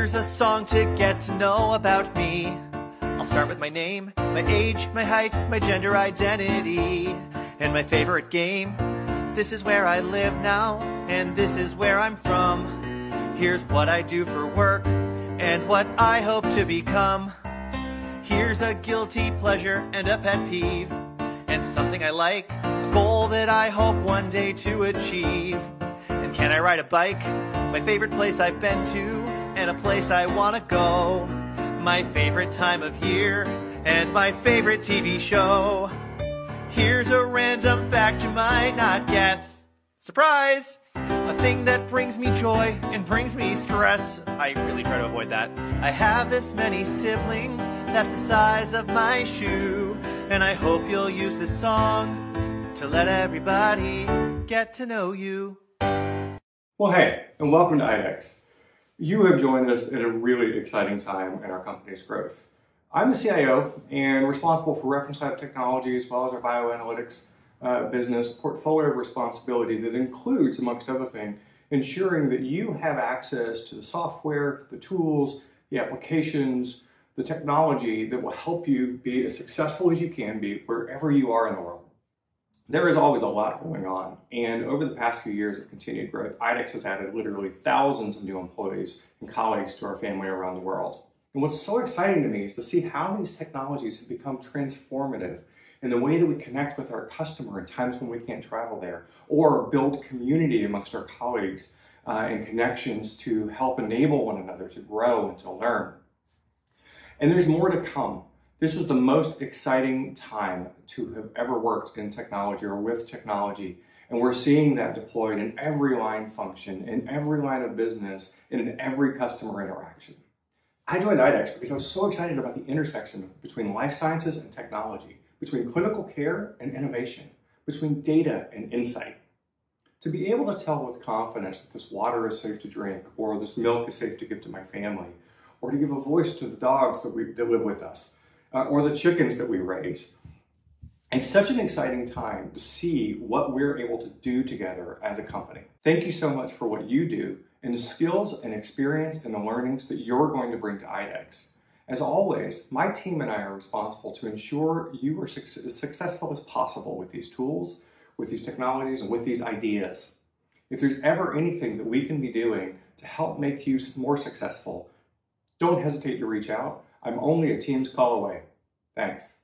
Here's a song to get to know about me. I'll start with my name, my age, my height, my gender identity, and my favorite game. This is where I live now, and this is where I'm from. Here's what I do for work, and what I hope to become. Here's a guilty pleasure and a pet peeve, and something I like, a goal that I hope one day to achieve. And can I ride a bike? My favorite place I've been to, and a place I want to go. My favorite time of year, and my favorite TV show. Here's a random fact you might not guess. Surprise! A thing that brings me joy and brings me stress. I really try to avoid that. I have this many siblings, that's the size of my shoe. And I hope you'll use this song to let everybody get to know you. Well, hey, and welcome to IDEX. You have joined us at a really exciting time in our company's growth. I'm the CIO and responsible for Reference Lab Technology as well as our bioanalytics business portfolio of responsibility that includes, amongst other things, ensuring that you have access to the software, the tools, the applications, the technology that will help you be as successful as you can be wherever you are in the world. There is always a lot going on, and over the past few years of continued growth, IDEX has added literally thousands of new employees and colleagues to our family around the world. And what's so exciting to me is to see how these technologies have become transformative in the way that we connect with our customer in times when we can't travel there, or build community amongst our colleagues and connections to help enable one another to grow and to learn. And there's more to come. This is the most exciting time to have ever worked in technology or with technology. And we're seeing that deployed in every line function, in every line of business, and in every customer interaction. I joined IDEX because I was so excited about the intersection between life sciences and technology, between clinical care and innovation, between data and insight. To be able to tell with confidence that this water is safe to drink, or this milk is safe to give to my family, or to give a voice to the dogs that live with us, or the chickens that we raise. It's such an exciting time to see what we're able to do together as a company. Thank you so much for what you do and the skills and experience and the learnings that you're going to bring to IDEX. As always, my team and I are responsible to ensure you are as successful as possible with these tools, with these technologies, and with these ideas. If there's ever anything that we can be doing to help make you more successful, don't hesitate to reach out. I'm only a Teams call away. Thanks.